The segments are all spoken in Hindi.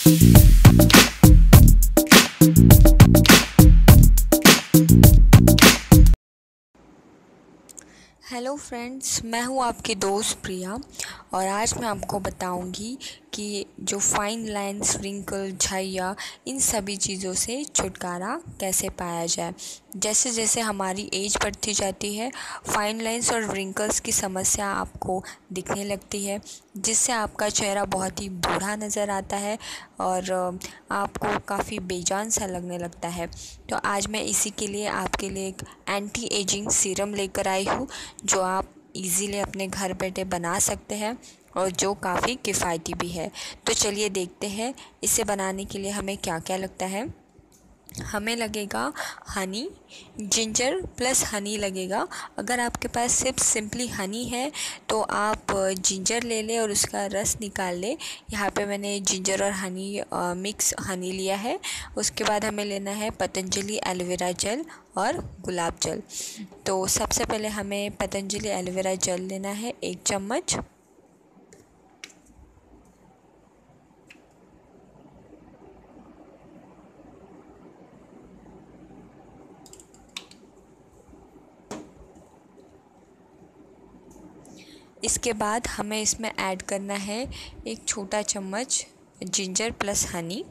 हेलो फ्रेंड्स, मैं हूँ आपकी दोस्त प्रिया और आज मैं आपको बताऊंगी कि जो फाइन लाइंस, रिंकल, झाइयाँ, इन सभी चीज़ों से छुटकारा कैसे पाया जाए। जैसे जैसे हमारी एज बढ़ती जाती है, फाइन लाइंस और रिंकल्स की समस्या आपको दिखने लगती है, जिससे आपका चेहरा बहुत ही बूढ़ा नज़र आता है और आपको काफ़ी बेजान सा लगने लगता है। तो आज मैं इसी के लिए आपके लिए एक एंटी एजिंग सीरम लेकर आई हूँ, जो आप इजीली अपने घर बैठे बना सकते हैं और जो काफ़ी किफ़ायती भी है। तो चलिए देखते हैं इसे बनाने के लिए हमें क्या क्या लगता है। हमें लगेगा हनी, जिंजर प्लस हनी लगेगा। अगर आपके पास सिर्फ सिंपली हनी है तो आप जिंजर ले लें और उसका रस निकाल लें। यहाँ पे मैंने जिंजर और हनी मिक्स हनी लिया है। उसके बाद हमें लेना है पतंजलि एलोवेरा जेल और गुलाब जल। तो सबसे पहले हमें पतंजलि एलोवेरा जेल लेना है 1 चम्मच। इसके बाद हमें इसमें ऐड करना है 1 छोटा चम्मच जिंजर प्लस हनी।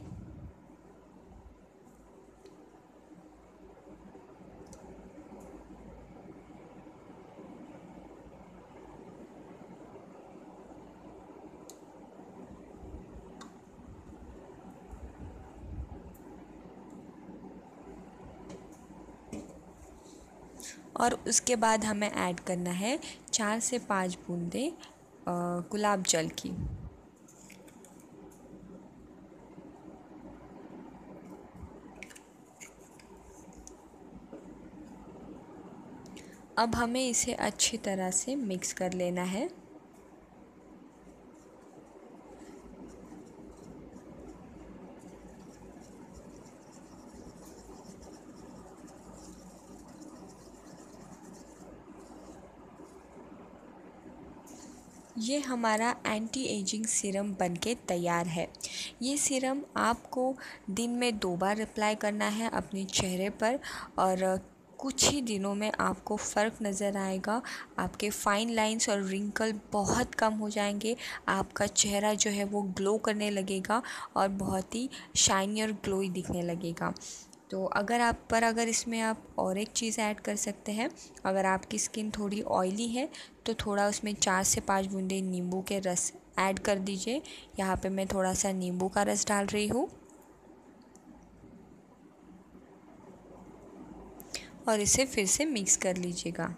और उसके बाद हमें ऐड करना है 4 से 5 बूंदें गुलाब जल की। अब हमें इसे अच्छी तरह से मिक्स कर लेना है। ये हमारा एंटी एजिंग सीरम बनके तैयार है। ये सीरम आपको दिन में 2 बार अप्लाई करना है अपने चेहरे पर और कुछ ही दिनों में आपको फ़र्क नज़र आएगा। आपके फाइन लाइंस और रिंकल बहुत कम हो जाएंगे। आपका चेहरा जो है वो ग्लो करने लगेगा और बहुत ही शाइनी और ग्लोई दिखने लगेगा। तो अगर इसमें आप और एक चीज़ ऐड कर सकते हैं। अगर आपकी स्किन थोड़ी ऑयली है तो थोड़ा उसमें 4 से 5 बूंदे नींबू के रस ऐड कर दीजिए। यहाँ पे मैं थोड़ा सा नींबू का रस डाल रही हूँ और इसे फिर से मिक्स कर लीजिएगा।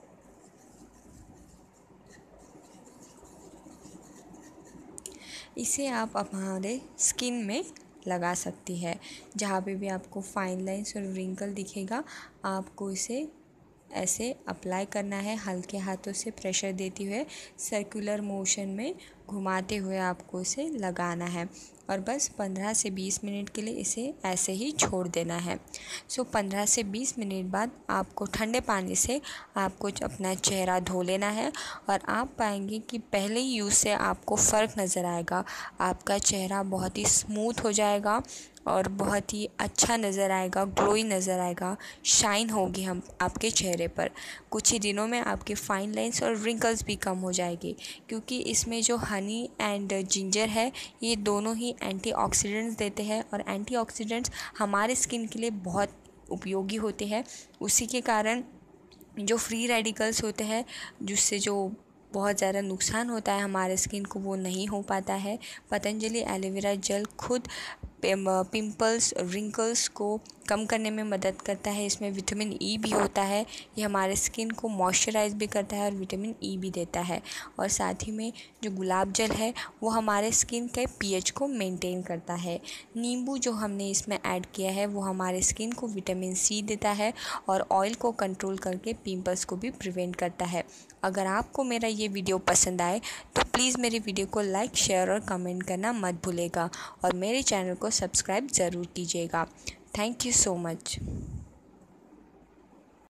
इसे आप हमारे स्किन में लगा सकती है। जहाँ पे भी आपको फाइन लाइंस और रिंकल दिखेगा, आपको इसे ऐसे अप्लाई करना है। हल्के हाथों से प्रेशर देते हुए सर्कुलर मोशन में घुमाते हुए आपको इसे लगाना है और बस 15 से 20 मिनट के लिए इसे ऐसे ही छोड़ देना है। 15 से 20 मिनट बाद आपको ठंडे पानी से आपको अपना चेहरा धो लेना है और आप पाएंगे कि पहले ही यूज़ से आपको फ़र्क नज़र आएगा। आपका चेहरा बहुत ही स्मूथ हो जाएगा और बहुत ही अच्छा नज़र आएगा, ग्लोई नज़र आएगा, शाइन होगी हम आपके चेहरे पर। कुछ ही दिनों में आपके फाइन लाइंस और रिंकल्स भी कम हो जाएगी, क्योंकि इसमें जो हनी एंड जिंजर है ये दोनों ही एंटीऑक्सीडेंट्स देते हैं और एंटीऑक्सीडेंट्स हमारे स्किन के लिए बहुत उपयोगी होते हैं। उसी के कारण जो फ्री रेडिकल्स होते हैं, जिससे जो बहुत ज़्यादा नुकसान होता है हमारे स्किन को, वो नहीं हो पाता है। पतंजलि एलोवेरा जेल खुद पिंपल्स, रिंकल्स को कम करने में मदद करता है। इसमें विटामिन ई भी होता है। ये हमारे स्किन को मॉइस्चराइज भी करता है और विटामिन ई भी देता है। और साथ ही में जो गुलाब जल है वो हमारे स्किन के पीएच को मेंटेन करता है। नींबू जो हमने इसमें ऐड किया है वो हमारे स्किन को विटामिन सी देता है और ऑयल को कंट्रोल करके पिंपल्स को भी प्रिवेंट करता है। अगर आपको मेरा ये वीडियो पसंद आए तो प्लीज़ मेरे वीडियो को लाइक, शेयर और कमेंट करना मत भूलेगा और मेरे चैनल को सब्सक्राइब ज़रूर कीजिएगा। Thank you so much.